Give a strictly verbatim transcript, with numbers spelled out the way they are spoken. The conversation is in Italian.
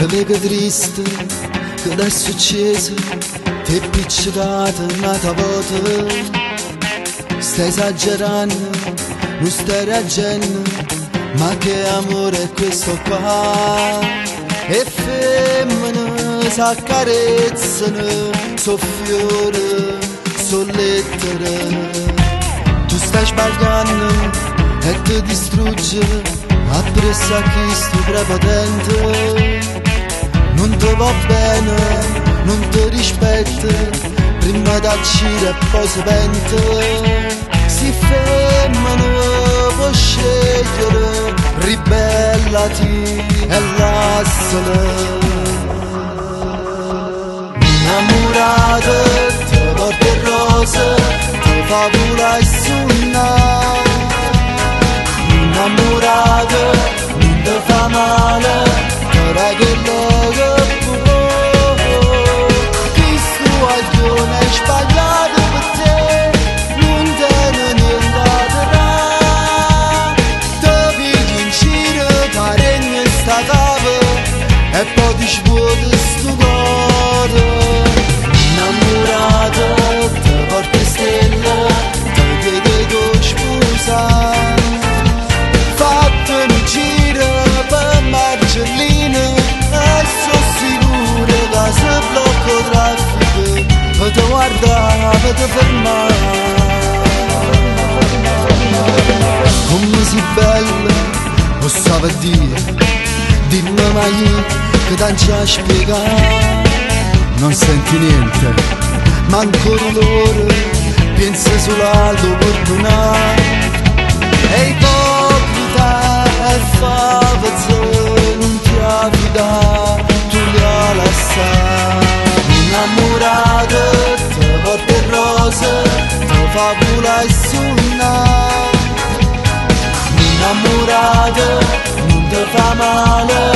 Te mega triste che è successo, ti è piccicata un'altra volta. Stai esagerando, non stai reagendo, ma che amore è questo qua? E femmine s'accarezzano, so fiore, so lettere. Tu stai sbagliando e ti distrugge appresso a chi sto prepotente. Non ti va bene, non ti rispetta, prima da uscire e poi si pente. Si femmina può scegliere, ribellati e lasciala. Innamorata ti porta il rosa, ti fa volare e suonare. Innamorata non ti fa male, ora che lo può. Questo aglione è sbagliato per te, non te ne niente da. Ti pigli in giro, ti regni sta cava e poi ti svuoti sto cuore. Innamorata ti porta stelle, ti chiede tu scusa. Te guardava, te fermava. Come sei bella, lo stava a dire, dimmi mai che tanto a spiegare. Non senti niente, ma ancora loro pensa solo all'opportunità. E ipocrita e favazza, non ti affidare, tu li hai lasciati. Innamorata ti porta il rosa, ti fa volare e suonare. Innamorata non ti fa male,